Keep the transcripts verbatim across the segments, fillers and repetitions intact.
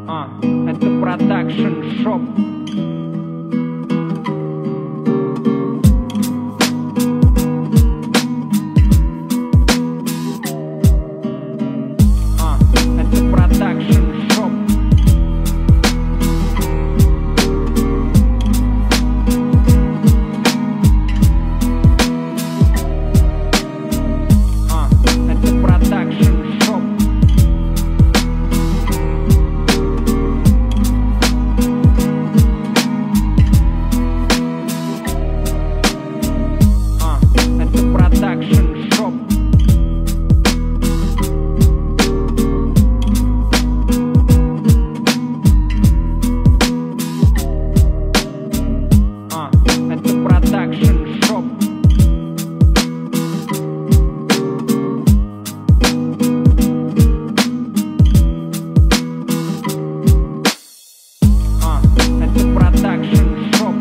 А, это продакшн шоп. А, это продакшн шоп. А, это продакшн шоп. Production shop. А, это production shop. А, это production shop.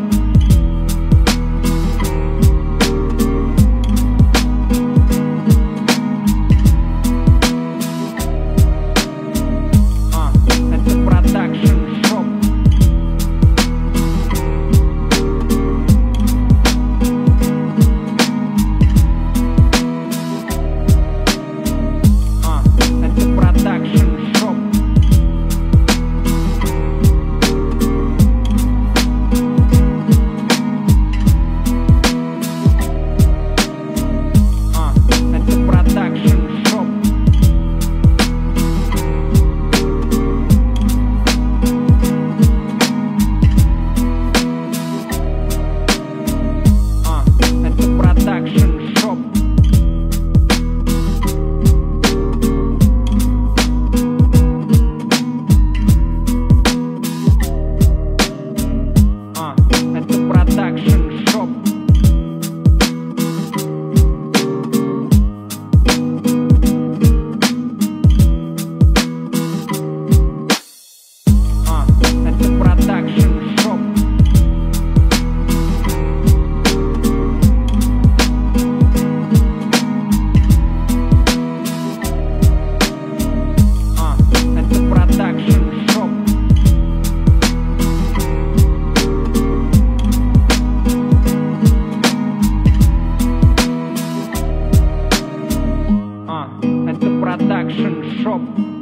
Production shop. А, это production shop. А, это production shop. Production shop. А, это production shop. А, это production shop. Production shop. А, это production shop.